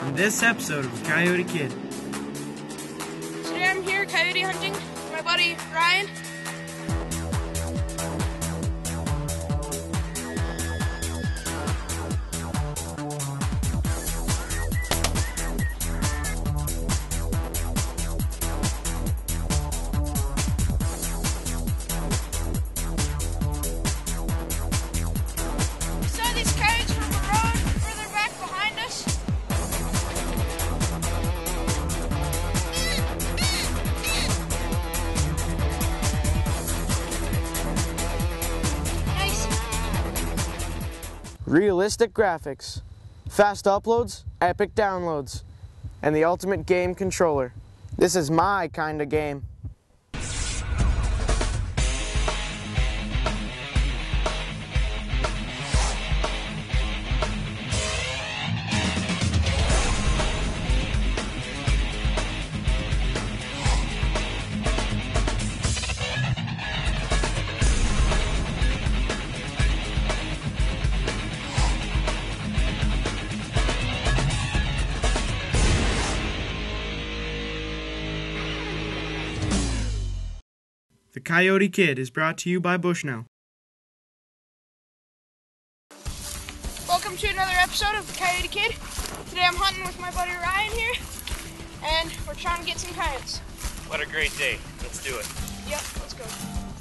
in this episode of Coyote Kid. Today I'm here coyote hunting with my buddy Ryan. We saw these coyotes from the road further back behind us. Nice. Realistic graphics, fast uploads, epic downloads, and the ultimate game controller. This is my kind of game. The Coyote Kid is brought to you by Bushnell. Welcome to another episode of the Coyote Kid. Today I'm hunting with my buddy Ryan here, and we're trying to get some coyotes. What a great day. Let's do it. Yep, let's go.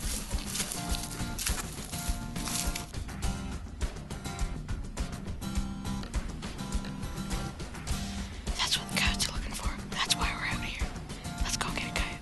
That's what the coyotes are looking for. That's why we're out here. Let's go get a coyote.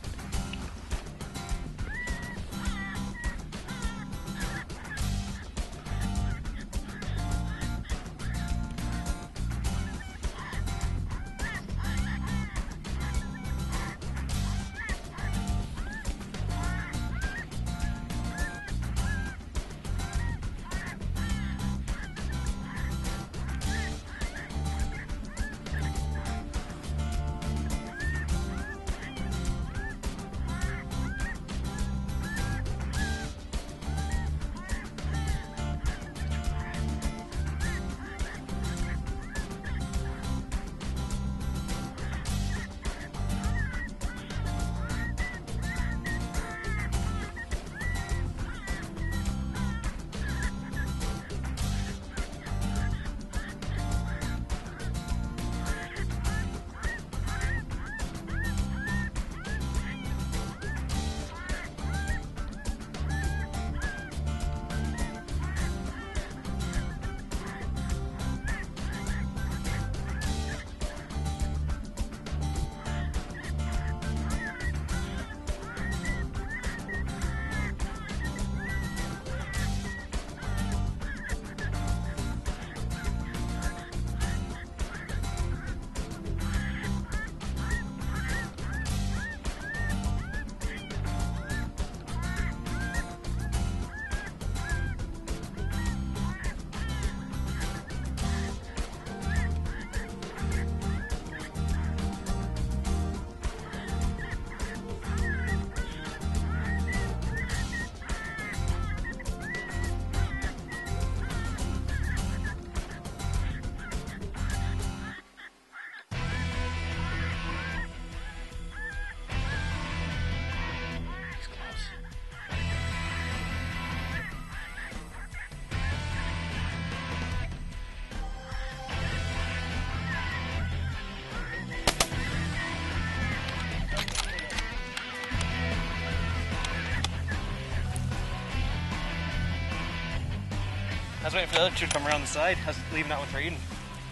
I was waiting for the other two to come around the side. I was leaving that one for Eden.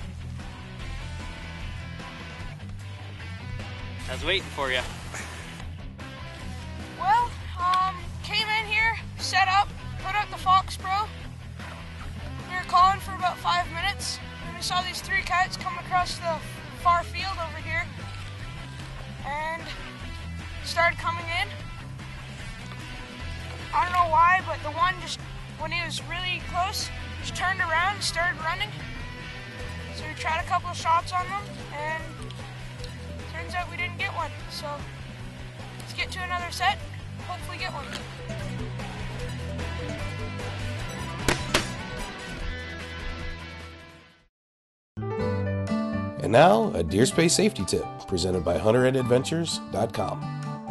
I was waiting for you. Well, came in here, set up, put out the Fox Pro. We were calling for about 5 minutes, and we saw these three coyotes come across the far field over here, and started coming in. I don't know why, but the one just, when he was really close, just turned around and started running. So we tried a couple of shots on them, and turns out we didn't get one. So let's get to another set, hopefully get one. And now, a Deer Space safety tip presented by HunterEdAdventures.com.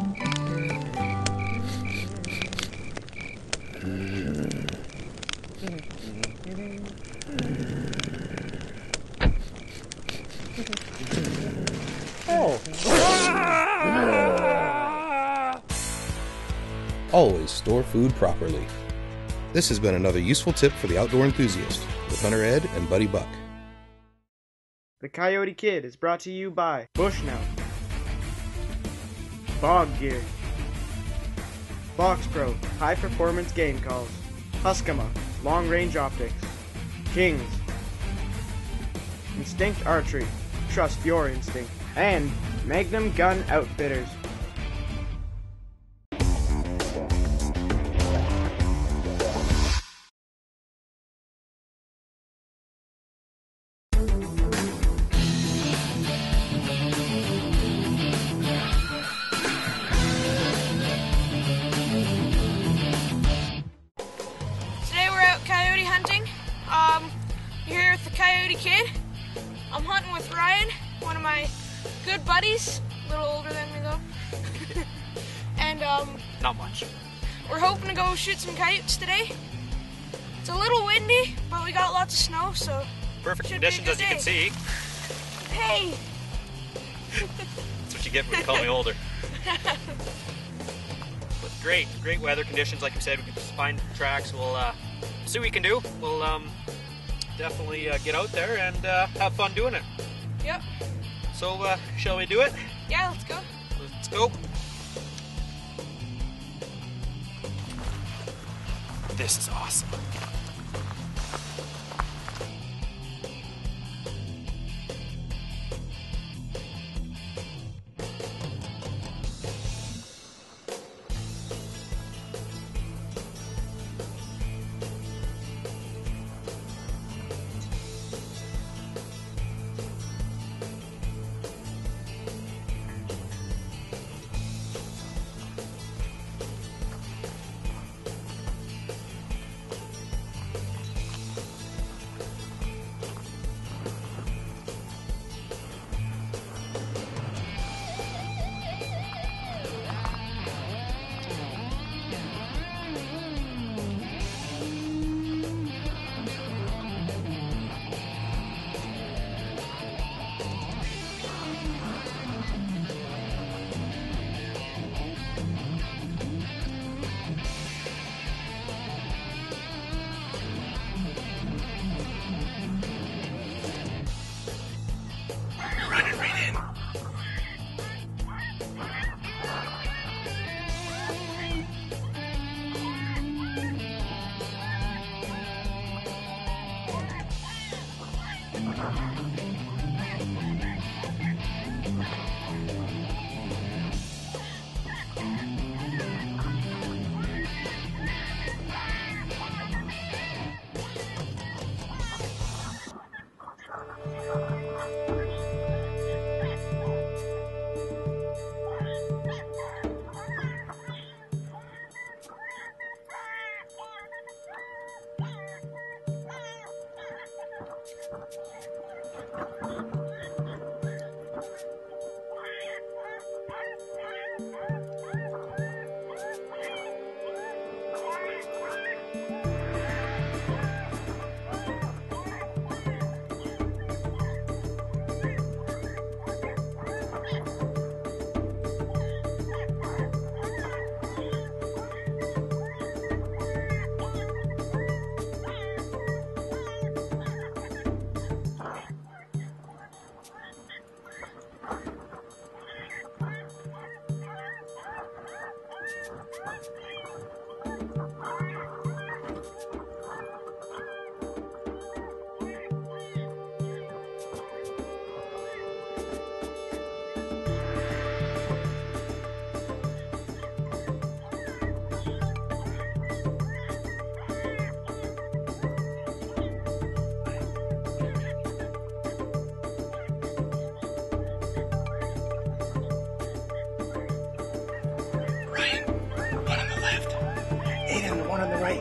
Always store food properly. This has been another useful tip for the outdoor enthusiast with Hunter Ed and Buddy Buck. The Coyote Kid is brought to you by Bushnell, Bog Gear, Fox Pro, high performance game calls, Huskama, long range optics, Kings, Instinct Archery, trust your instinct, and Magnum Gun Outfitters. Today we're out coyote hunting. You're here with the Coyote Kid. I'm hunting with Ryan, one of my good buddies, a little older than me though. And Not much. we're hoping to go shoot some coyotes today. It's a little windy, but we got lots of snow, so Perfect should be a conditions, good as you can day. see. Hey! That's what you get when you call me older. But great weather conditions. Like you said, we can just find tracks. We'll see what we can do. We'll definitely get out there and have fun doing it. Yep. So, shall we do it? Yeah, let's go. Let's go. This is awesome. one on the right.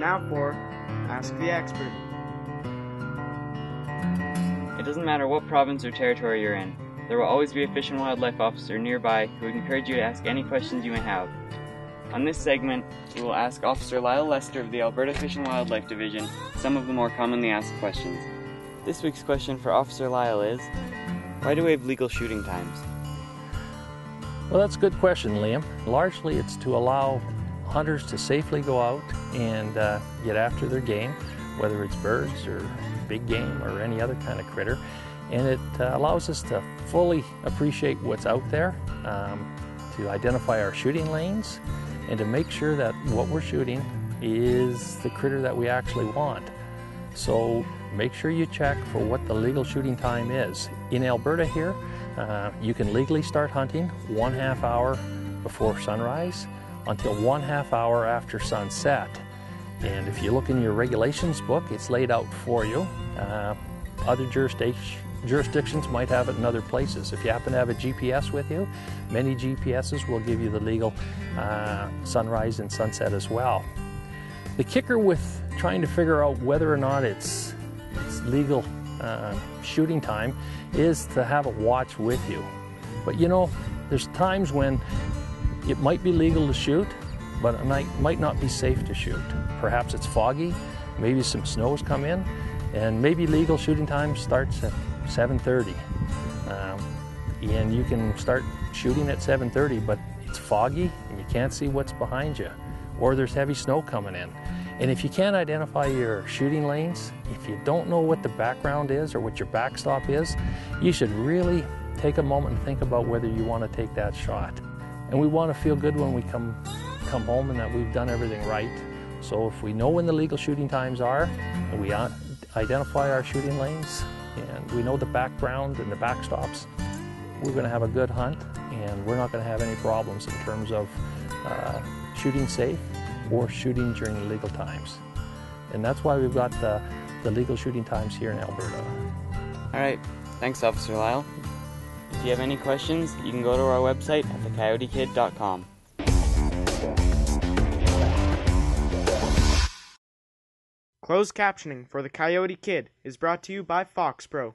Now for Ask the Expert. It doesn't matter what province or territory you're in. There will always be a Fish and Wildlife officer nearby who would encourage you to ask any questions you may have. On this segment, we will ask Officer Lyle Lester of the Alberta Fish and Wildlife Division some of the more commonly asked questions. This week's question for Officer Lyle is, why do we have legal shooting times? Well, that's a good question, Liam. Largely it's to allow hunters to safely go out and get after their game, whether it's birds or big game or any other kind of critter. And it allows us to fully appreciate what's out there, to identify our shooting lanes, and to make sure that what we're shooting is the critter that we actually want. So make sure you check for what the legal shooting time is. In Alberta here, you can legally start hunting 1/2 hour before sunrise until 1/2 hour after sunset. And if you look in your regulations book, it's laid out for you. Other jurisdictions might have it in other places. If you happen to have a GPS with you, many GPSs will give you the legal sunrise and sunset as well. The kicker with trying to figure out whether or not it's legal shooting time is to have a watch with you. But you know, there's times when it might be legal to shoot, but it might not be safe to shoot. Perhaps it's foggy, maybe some snow's come in, and maybe legal shooting time starts at 7:30. And you can start shooting at 7:30, but it's foggy and you can't see what's behind you, or there's heavy snow coming in. And if you can't identify your shooting lanes, if you don't know what the background is or what your backstop is, you should really take a moment and think about whether you want to take that shot. And we want to feel good when we come home and that we've done everything right. So if we know when the legal shooting times are, and we identify our shooting lanes, and we know the background and the backstops, we're going to have a good hunt, and we're not going to have any problems in terms of shooting safe or shooting during the legal times. And that's why we've got the legal shooting times here in Alberta. All right, thanks Officer Lyle. If you have any questions, you can go to our website at thecoyotekid.com. Closed captioning for The Coyote Kid is brought to you by Fox Pro.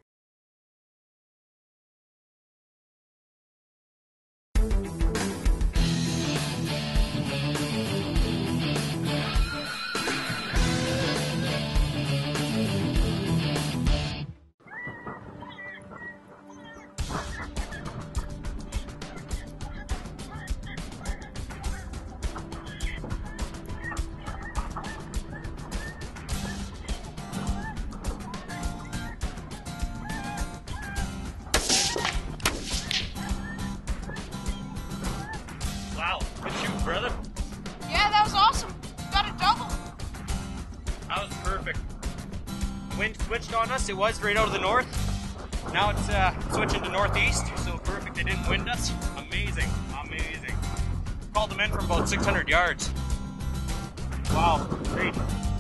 Wow, good shoot, brother. Yeah, that was awesome. Got a double. That was perfect. Wind switched on us. It was right out of the north. Now it's switching to northeast, so perfect. They didn't wind us. Amazing, amazing. Called them in from about 600 yards. Wow, great.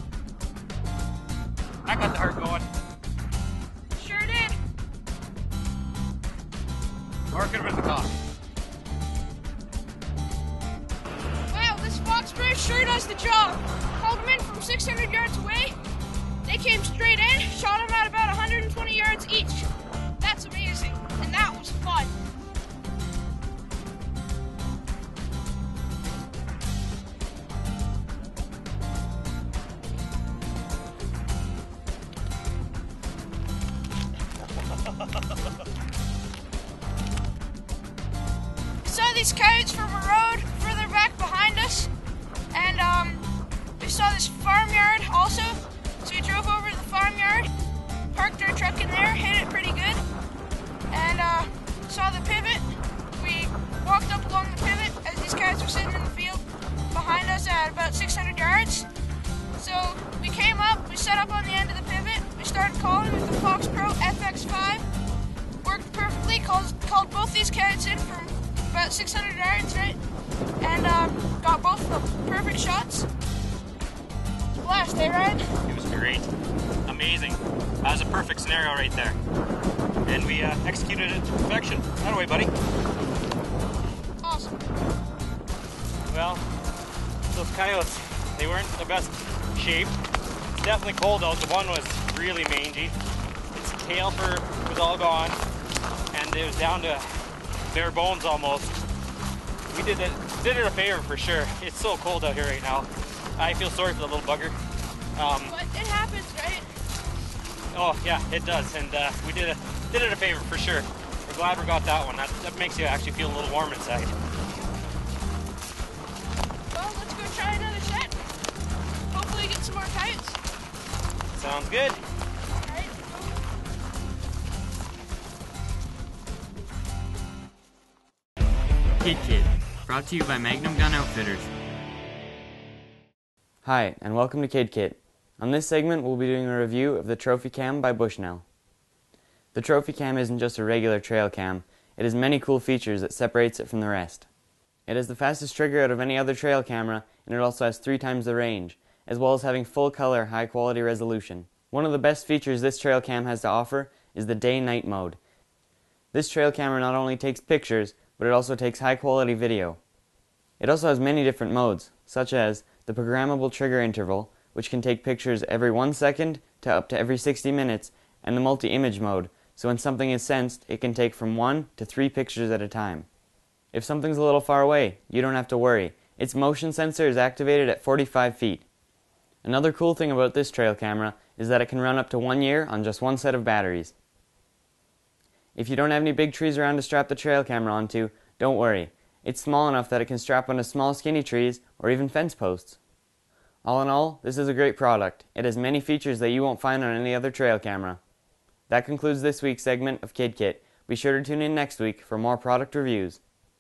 I got the heart going. Sure did. Or it could have been the cock. Wow, this fox spray sure does the job. Called them in from 600 yards away. They came straight in, shot them at about 120 yards each. That's amazing, and that was fun. Saw these coyotes from a road further back behind us, and we saw this farmyard also. So we drove over to the farmyard, parked our truck in there, hit it pretty good, and saw the pivot. We walked up along the pivot as these coyotes were sitting in the field behind us at about 600 yards. So we came up, we set up on the end of the pivot, we started calling with the Fox Pro FX5. Worked perfectly, called both these coyotes in from about 600 yards, right? And got both of the perfect shots. Blast, eh, Ryan? It was great. Amazing. That was a perfect scenario right there. And we executed it to perfection. That way, buddy. Awesome. Well, those coyotes, they weren't the best shape. It's definitely cold out. The one was really mangy. Its tail fur was all gone, and it was down to bare bones almost. We did it a favor for sure. It's so cold out here right now. I feel sorry for the little bugger. But it happens, right? Oh yeah, it does, and we did it a favor for sure. We're glad we got that one. That makes you actually feel a little warm inside. Well, let's go try another set. Hopefully get some more coyotes. Sounds good. All right. Kid Kit, brought to you by Magnum Gun Outfitters. Hi, and welcome to Kid Kit. On this segment, we'll be doing a review of the Trophy Cam by Bushnell. The Trophy Cam isn't just a regular trail cam, it has many cool features that separates it from the rest. It has the fastest trigger out of any other trail camera, and it also has 3 times the range, as well as having full color, high quality resolution. One of the best features this trail cam has to offer is the day-night mode. This trail camera not only takes pictures, but it also takes high quality video. It also has many different modes, such as the programmable trigger interval, which can take pictures every 1 second to up to every 60 minutes, and the multi-image mode, so when something is sensed, it can take from 1 to 3 pictures at a time. If something's a little far away, you don't have to worry. Its motion sensor is activated at 45 feet. Another cool thing about this trail camera is that it can run up to 1 year on just 1 set of batteries. If you don't have any big trees around to strap the trail camera onto, don't worry. It's small enough that it can strap onto small skinny trees or even fence posts. All in all, this is a great product. It has many features that you won't find on any other trail camera. That concludes this week's segment of Kid Kit. Be sure to tune in next week for more product reviews.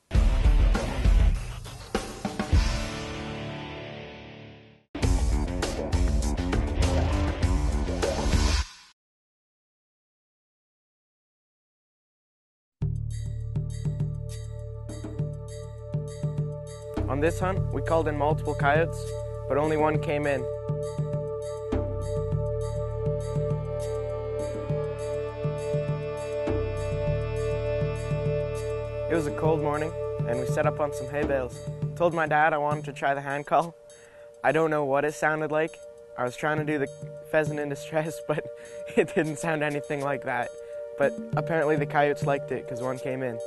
On this hunt, we called in multiple coyotes, but only one came in. It was a cold morning, and we set up on some hay bales. Told my dad I wanted to try the hand call. I don't know what it sounded like. I was trying to do the pheasant in distress, but it didn't sound anything like that. But apparently the coyotes liked it because one came in.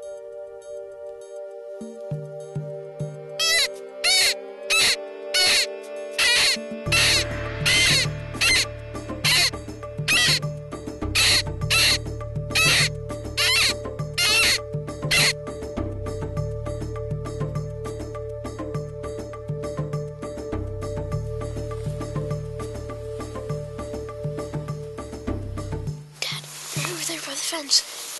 Over there by the fence.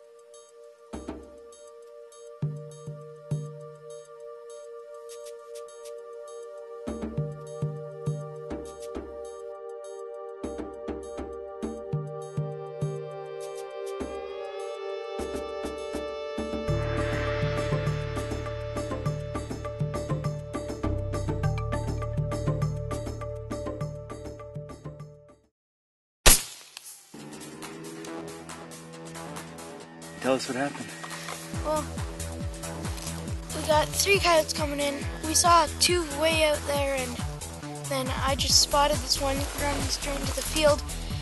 Tell us what happened. Well, we got 3 coyotes coming in. We saw 2 way out there, and then I just spotted this one running straight into the field.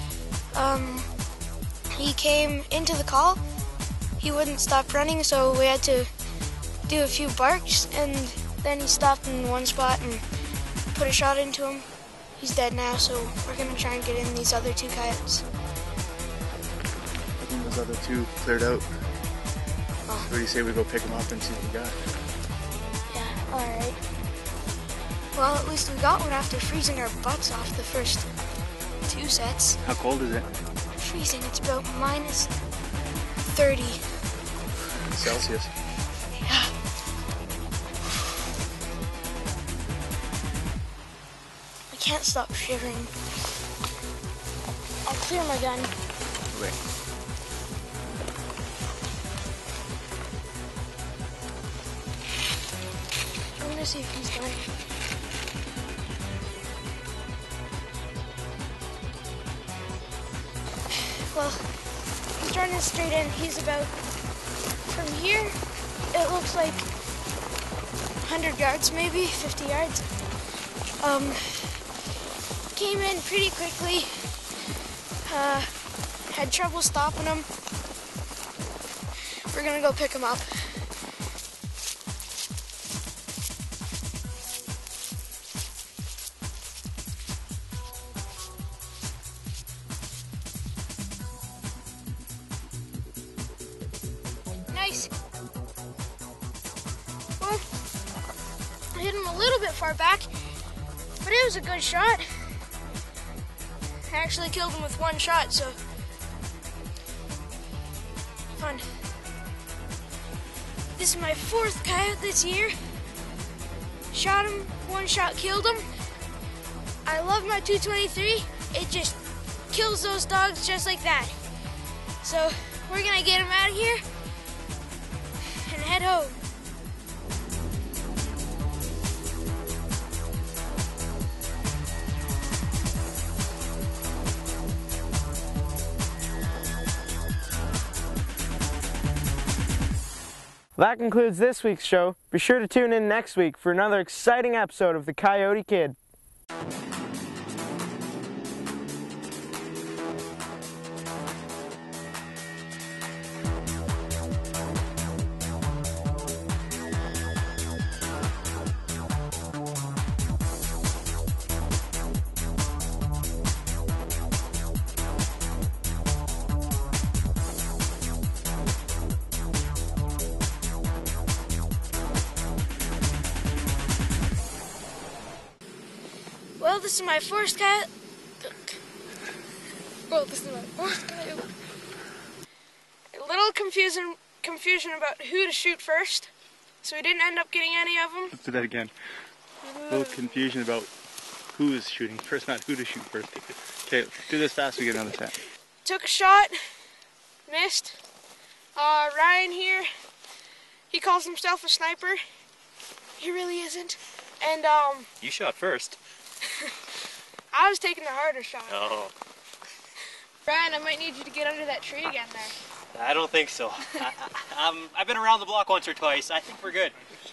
He came into the call. He wouldn't stop running, so we had to do a few barks, and then he stopped in one spot and put a shot into him. He's dead now, so we're gonna try and get in these other 2 coyotes. I think those other 2 cleared out. Oh. What do you say we go pick them up and see what we got? Yeah, alright. Well, at least we got one after freezing our butts off the first 2 sets. How cold is it? Freezing, it's about minus 30. Celsius. Yeah. I can't stop shivering. I'll clear my gun. Wait. I'm gonna see if he's done. Well, he's running straight in. He's about, from here, it looks like 100 yards maybe, 50 yards. came in pretty quickly. Had trouble stopping them. We're gonna go pick them up. Nice. Well, I hit him a little bit far back, but it was a good shot. I actually killed him with one shot, so fun. This is my 4th coyote this year. Shot him, one shot killed him. I love my 223. It just kills those dogs just like that. So we're gonna get him out of here and head home. That concludes this week's show. Be sure to tune in next week for another exciting episode of The Coyote Kid. Well, this is my 4th coyote. Well, this is my 4th coyote. A little confusion about who to shoot first, so we didn't end up getting any of them. Let's do that again. A little confusion about who is shooting first, not who to shoot first. Okay, do this fast, we get another set. Took a shot, missed. Ryan here, he calls himself a sniper. He really isn't. And You shot first. I was taking the harder shot. Oh, Ryan, I might need you to get under that tree again there. I don't think so. I've been around the block once or twice. I think we're good.